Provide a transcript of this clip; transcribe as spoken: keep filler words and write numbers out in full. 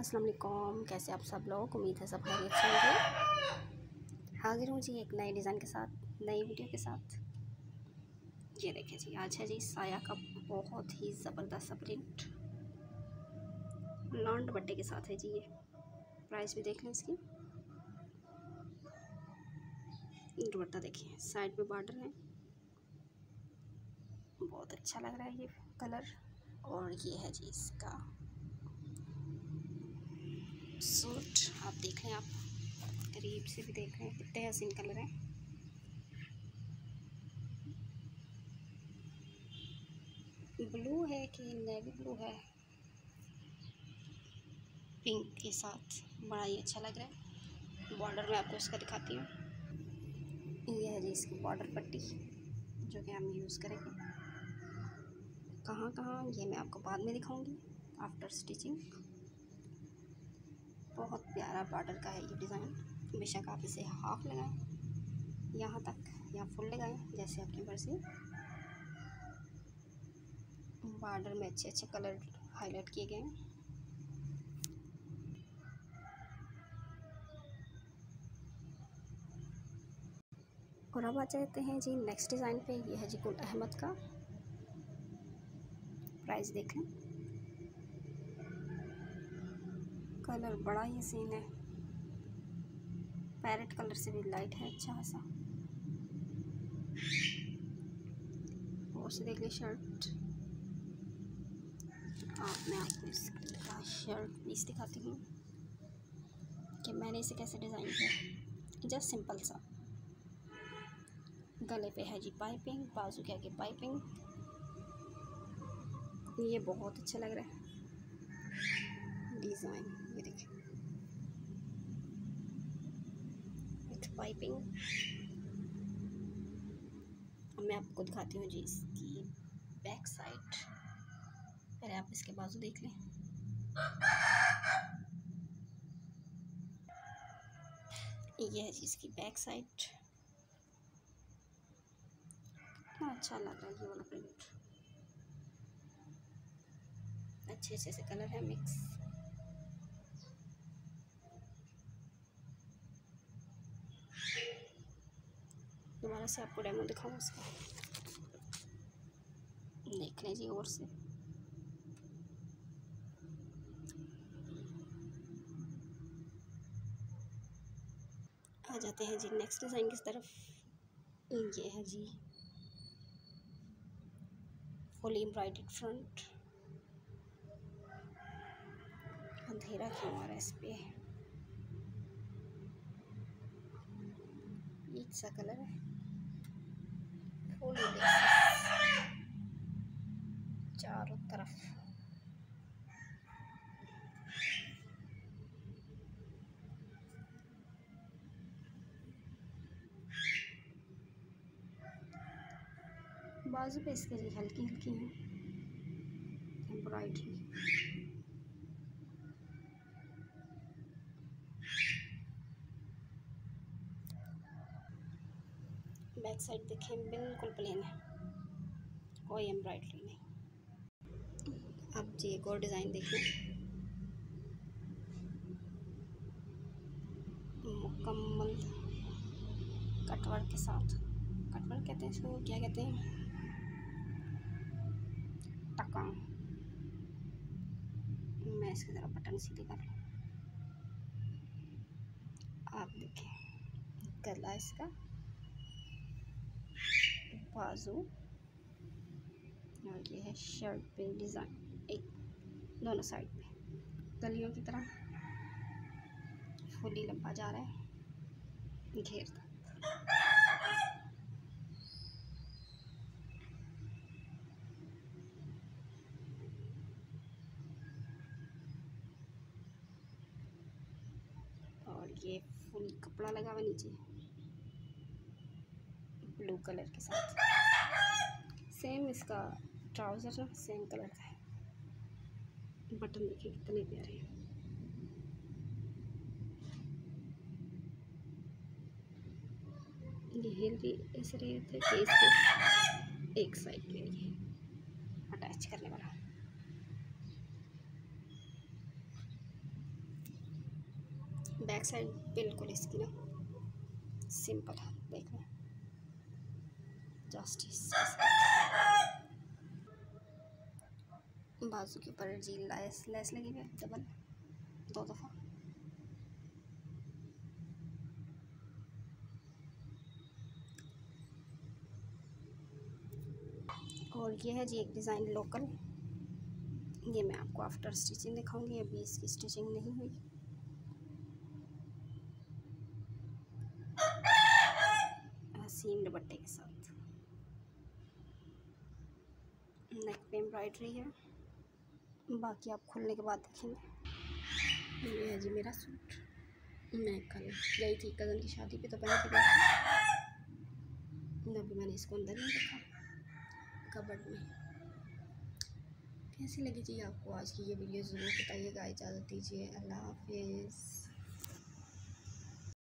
अस्सलाम वालेकुम, कैसे आप सब लोग। उम्मीद है सब खैरियत से होंगे। हाजिर हूँ जी एक नए डिज़ाइन के साथ, नई वीडियो के साथ। ये देखें जी, आज है जी साया का बहुत ही ज़बरदस्त प्रिंट लॉन दुपट्टे के साथ है जी। ये प्राइस भी देख लें इसकी। दुपट्टा देखिए, साइड पे बॉर्डर है, बहुत अच्छा लग रहा है ये कलर। और ये है जी इसका सूट, आप देख लें, आप करीब से भी देख रहे हैं कितने हसीन कलर हैं। ब्लू है कि नेवी ब्लू है, पिंक के साथ बड़ा ही अच्छा लग रहा है। बॉर्डर में आपको इसका दिखाती हूँ। ये है जी इसकी बॉर्डर पट्टी जो कि हम यूज़ करेंगे। कहाँ कहाँ ये मैं आपको बाद में दिखाऊंगी आफ्टर स्टिचिंग। बहुत प्यारा बॉर्डर का है ये डिज़ाइन। बेशक आप इसे हाफ लगाएं यहाँ तक या फुल लगाएं, जैसे अपनी मर्ज़ी। बॉर्डर में अच्छे अच्छे कलर हाईलाइट किए गए हैं। और अब आ जाते हैं जी नेक्स्ट डिज़ाइन पे। ये है जी गुल अहमद का। प्राइस देख लें, कलर बड़ा ही हसीन है, पैरेट कलर से भी लाइट है, अच्छा खासा। और से देख ली शर्ट। आप मैं आपको इसका शर्ट पीस दिखाती हूँ कि मैंने इसे कैसे डिज़ाइन किया। जस्ट सिंपल सा, गले पे है जी पाइपिंग, बाजू के आगे पाइपिंग। ये बहुत अच्छा लग रहा है डिज़ाइन। ये देखिए विथ पाइपिंग। अब मैं आपको दिखाती हूँ जी इसकी बैक साइड। पहले आप इसके बाजू देख लें। ये है जी इसकी बैक साइड। कितना अच्छा लग रहा है ये वाला प्रिंट। अच्छे अच्छे से कलर है मिक्स। दोबारा से आपको डेमो दिखाऊँ उसका, देख लें जी। और से आ जाते हैं जी नेक्स्ट डिज़ाइन की तरफ। ये है जी फुली एम्ब्रॉयडर्ड फ्रंट। अंधेरा क्यों आ रहा है इस पे, एक सा कलर है। फुल चारों तरफ बाजू पे इसके लिए हल्की हल्की है एम्ब्रॉयडरी। बैक साइड देखें, बिल्कुल प्लेन है, कोई एम्ब्रॉयडरी नहीं। अब जी एक और डिज़ाइन देखें, मुकम्मल कटवर्क के साथ। कटवर्क कहते हैं इसको, क्या कहते हैं, टकां। मैं इसकी ज़रा बटन सीधे कर लूँ। आप देखें गला इसका, बाजू, और ये है शर्ट पे डिज़ाइन। एक दोनों साइड पे गलियों की तरह फुली लंबा जा रहा है घेर तक। और ये फुल कपड़ा लगा हुआ नीचे ब्लू कलर के साथ। सेम इसका ट्राउज़र ना सेम कलर का है। बटन देखिए कितने प्यारे हैं। ये हिल भी ऐसे रहे थे कि इसके एक साइड पे ये अटैच करने वाला। बैक साइड बिल्कुल इसकी ना सिंपल है, देख लें जस्ट इस बाजू के ऊपर जी लेस लेस लगी हुई है डबल दो दफ़ा। और ये है जी एक डिज़ाइन लोकल, ये मैं आपको आफ्टर स्टिचिंग दिखाऊंगी, अभी इसकी स्टिचिंग नहीं हुई। हसीन दुपट्टे के साथ नेक पे एम्ब्रॉयडरी है, बाकी आप खुलने के बाद देखेंगे। ये है जी मेरा सूट, मैं कल गई थी कज़न की शादी पे तो पहन के गई, अभी मैंने इसको अंदर नहीं रखा कबर्ड में। कैसी लगी जी आपको आज की ये वीडियो ज़रूर बताइएगा। इजाज़त दीजिए, अल्लाह हाफिज़।